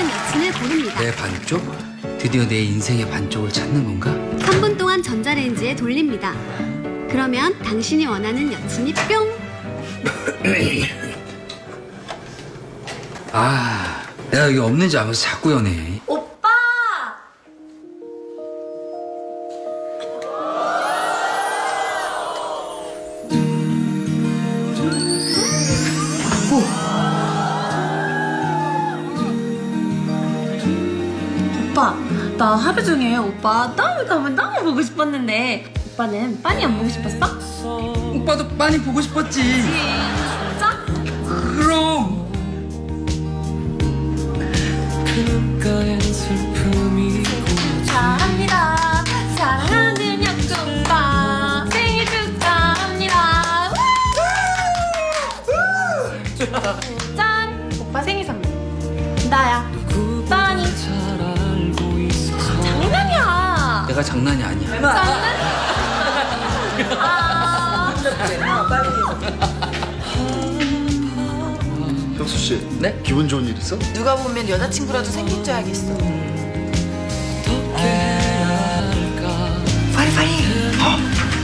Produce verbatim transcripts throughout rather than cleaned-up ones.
원하는 여친을 고릅니다. 내 반쪽? 드디어 내 인생의 반쪽을 찾는 건가? 삼 분 동안 전자레인지에 돌립니다. 그러면 당신이 원하는 여친이 뿅! 아, 내가 여기 없는지 알면서 자꾸 연애. 오빠! 오. 오빠, 나 하루 종일 오빠 너무 너무 너무 보고 싶었는데 오빠는 빤히 안 보고 싶었어? 오빠도 많이 보고 싶었지. 진짜? 그럼. 축하합니다. 사랑하는 약주 오빠 생일 축하합니다. 짠! 오빠 생일 선물 나야. 빤히. 장난이야. 내가 장난이 아니야. 장난? 아. 혁수 씨, 네? 기분 좋은 일 있어? 누가 보면 여자친구라도 생긴 줄 알겠어. 빨리 빨리. 어?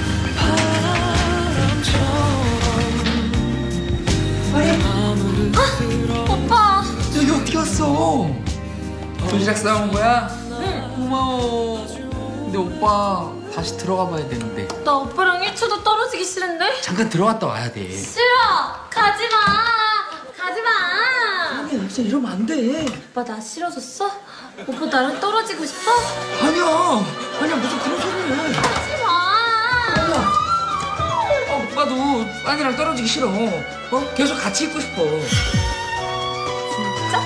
아, 오빠. 여기 어떻게 왔어? 도시락 싸온 거야? 응. 고마워. 근데 오빠 다시 들어가 봐야 되는데. 나 오빠랑 일 초도 떨어지기 싫은데? 잠깐 들어갔다 와야 돼. 싫어. 가지 마. 가지 마. 아니야, 진짜 이러면 안 돼. 오빠 나 싫어졌어? 오빠 나랑 떨어지고 싶어? 아니야. 아니야, 무슨 그런 소리를 해. 하지 마. 아니야. 어, 오빠도 빤이랑 떨어지기 싫어. 어? 계속 같이 있고 싶어. 진짜?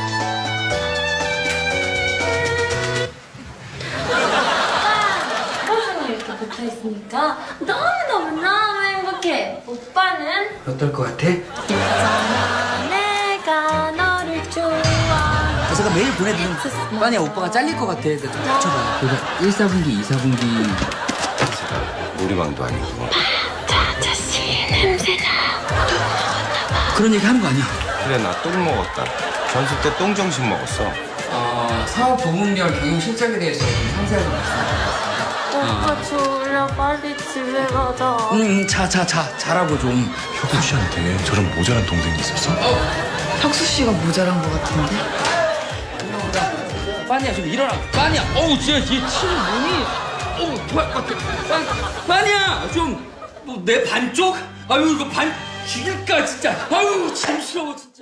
오빠, 오빠랑 이렇게 붙어있으니까 너무너무너무 행복해. 오빠는? 어떨 것 같아? 있잖아 내가 너를 좋아. 가사가 매일 보내드는 빤이야, 오빠가 잘릴 것 같아. 그래서 좀 맞춰봐. 그러니까 일 사분기, 이 사분기. 놀이방도 아니고. 아저씨 냄새나. 그런 얘기 하는 거 아니야? 그래, 나 똥 먹었다. 전습 때 똥정신 먹었어. 어, 사업 부문별 경영 실적에 대해서 좀 상세하게 말씀드리겠습니다. 오빠 졸려. 빨리 집에 가자. 응, 자, 자, 자, 잘하고 좀. 혁수 씨한테 저런 모자란 동생이 있었어? 혁수 씨가 모자란 것 같은데? 빤이야, 좀 일어나. 빤이야, 어우, 진짜 얘 치는 몸이. 어우, 빤, 빤, 빤, 빤이야, 좀, 뭐, 내 반쪽? 아유, 이거 반, 죽일까, 진짜. 아유, 잠시러워, 진짜.